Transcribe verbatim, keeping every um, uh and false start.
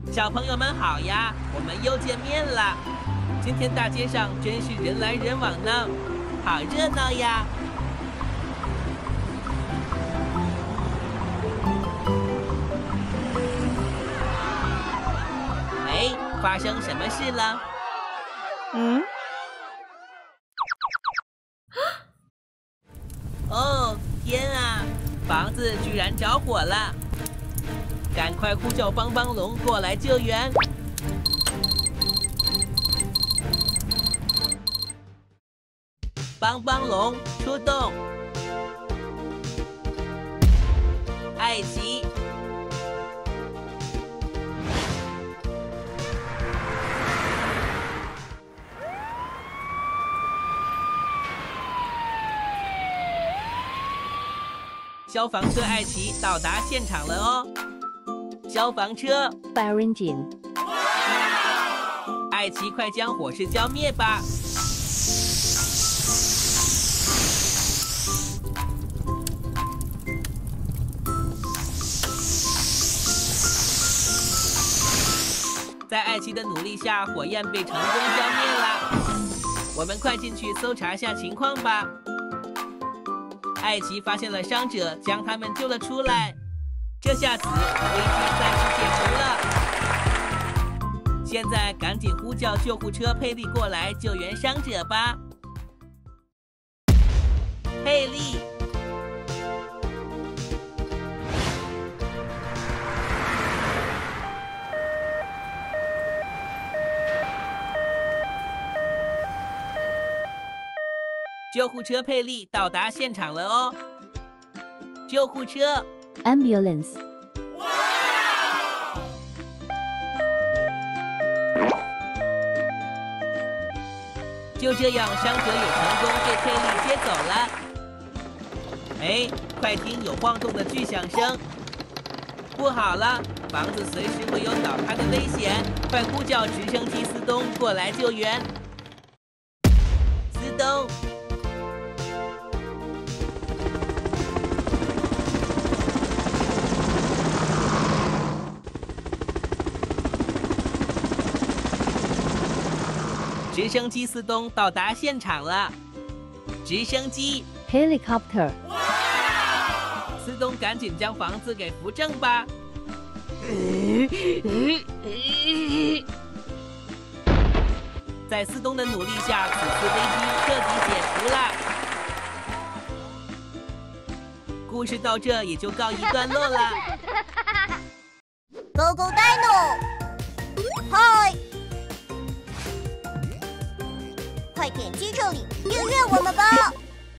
小朋友们好呀，我们又见面了。今天大街上真是人来人往呢，好热闹呀！哎，发生什么事了？ 嗯？ 哦，天啊！房子居然着火了！赶快呼叫帮帮龙过来救援！帮帮龙出动！艾奇，消防车艾奇到达现场了哦。消防车 Fire engine。 艾奇，快将火势浇灭吧！在艾奇的努力下，火焰被成功浇灭了。我们快进去搜查下情况吧。艾奇发现了伤者，将他们救了出来。这下子危机暂时解除了。现在赶紧呼叫救护车佩利过来救援伤者吧。佩利，救护车佩利到达现场了哦。救护车 Ambulance。 就这样，伤者也成功被佩利接走了。哎，快听，有晃动的巨响声！不好了，房子随时会有倒塌的危险，快呼叫直升机司东过来救援。司东。直升机司东到达现场了。直升机 Helicopter。 司东赶紧将房子给扶正吧。在司东的努力下，此次危机彻底解除了。故事到这也就告一段落了。 Go Go Dino！ 嗨！快点击这里订阅我们吧！